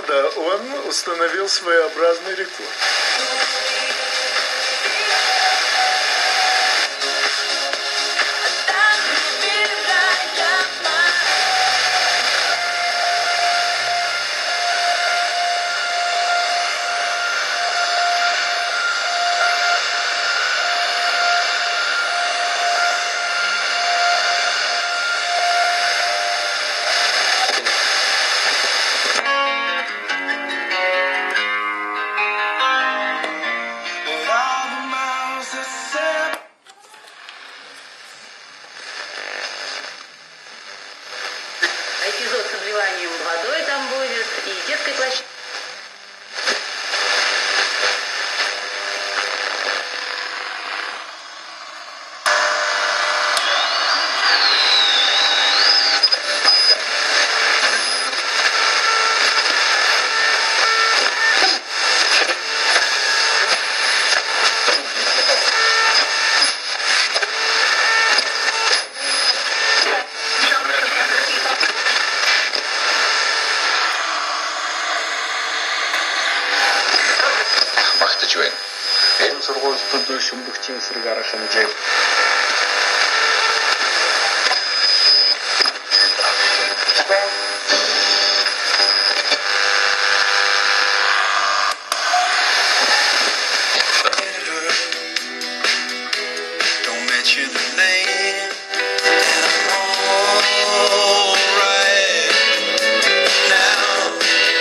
года он установил своеобразный рекорд. Эпизод с обливанием водой там будет, и детской площадки. Бақытты жуен. Мен сұрғылыстырды шымдық теңсіргі арашаны жайып. Don't mention the name, and I'm alright now.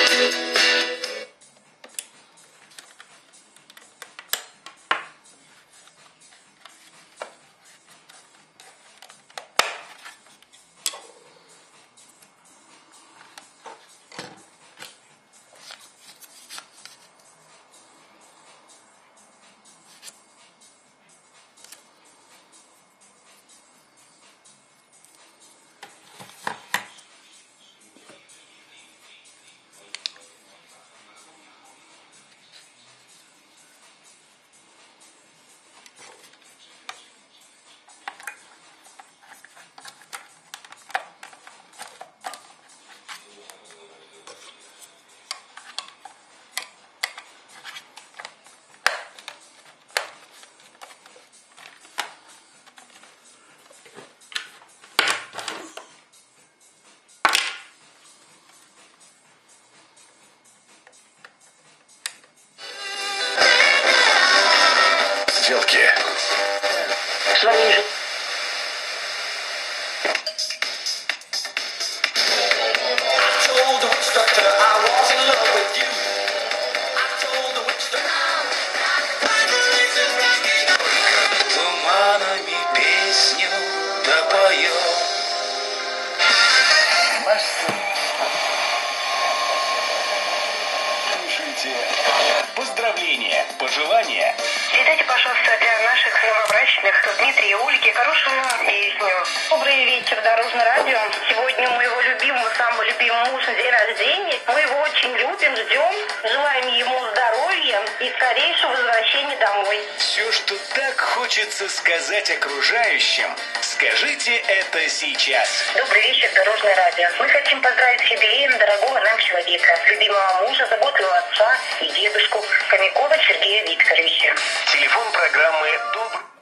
Сделки. Свои же. Told the witch doctor I was in love with you. I told the witch doctor. Туманами песню напоем. Пишите поздравления, пожелания. Передайте, пожалуйста, для наших новобрачных Дмитрия и Ольге хорошую песню. Добрый вечер, Дорожное радио. Сегодня у моего любимого, самого любимого мужа день рождения. Мы его очень любим, ждем. Желаем ему здоровья и скорейшего возвращения домой. Все, что так хочется сказать окружающим, скажите это сейчас. Добрый вечер, Дорожное радио. Мы хотим поздравить с юбилеем дорогого нам человека, любимого мужа, заботливого отца и дедушку Хомякова Сергея Викторовича. Телефон программы «Добрый».